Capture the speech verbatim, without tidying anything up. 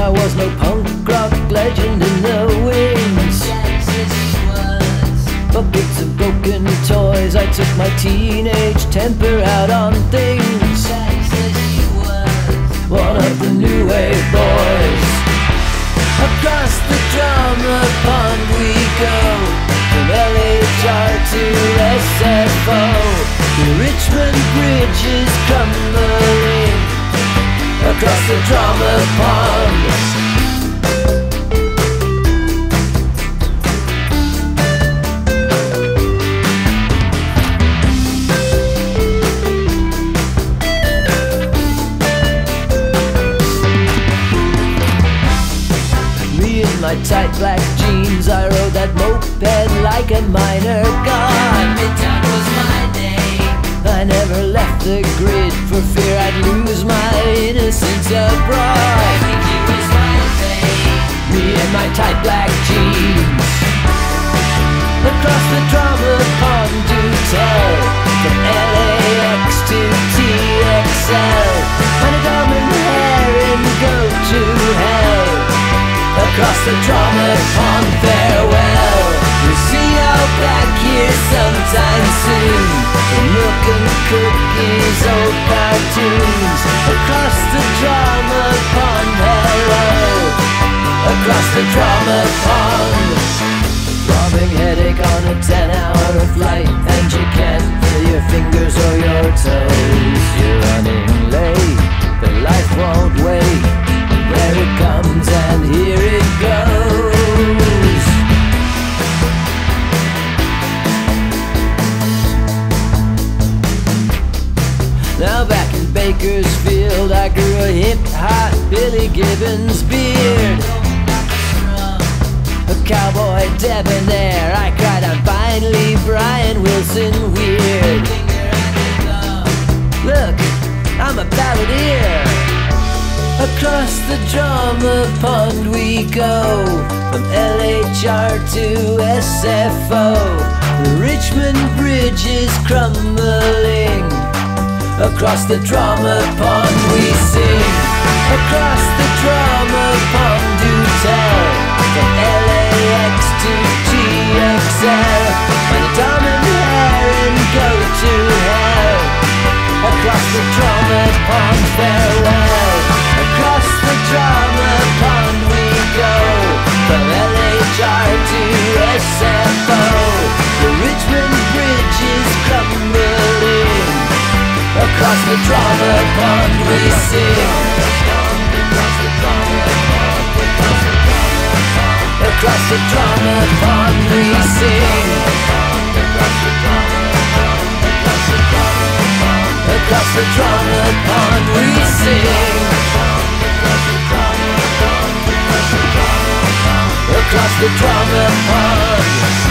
I was no punk rock legend in the wings, but bits of broken toys. I took my teenage temper out on things. One of the new wave boys. Across the drama pond we go, from L H R to S F O. The Richmond Bridge is crumbling across the drama pond. My tight black jeans, I rode that moped like a minor god. Midtown was my name. I never left the grid for fear I'd lose my innocence abroad. He was my fame. Me and my tight black jeans. Across the drama pond to tell, from L A X to T X L. Meine damen, herren, go to hell. Across the drama pond, farewell. We'll see you back here sometime soon. The milk and cookies, old cartoons. Across the drama pond, hello. Across the drama pond. Throbbing headache on a ten hour flight, and you can't feel your fingers or your toes. You're running late, but life won't wait. There it comes and here it goes. Now back in Bakersfield I grew a hip hot Billy Gibbons beard. A cowboy debonair, I cried I'm finally Brian Wilson weird. Look, I'm a balladeer. Across the drama pond we go, from L H R to S F O. The Richmond Bridge is crumbling. Across the drama pond we sing. Across the drama pond do tell, from L A X to G X L. Meine damen, herren, go to hell. Across the drama pond, farewell. Across the drama pond we go, from L H R to S F O. The Richmond Bridge is crumbling. Across the drama pond we sing. Across the drama pond we sing. Across the drama pond we sing. Across the drama pond.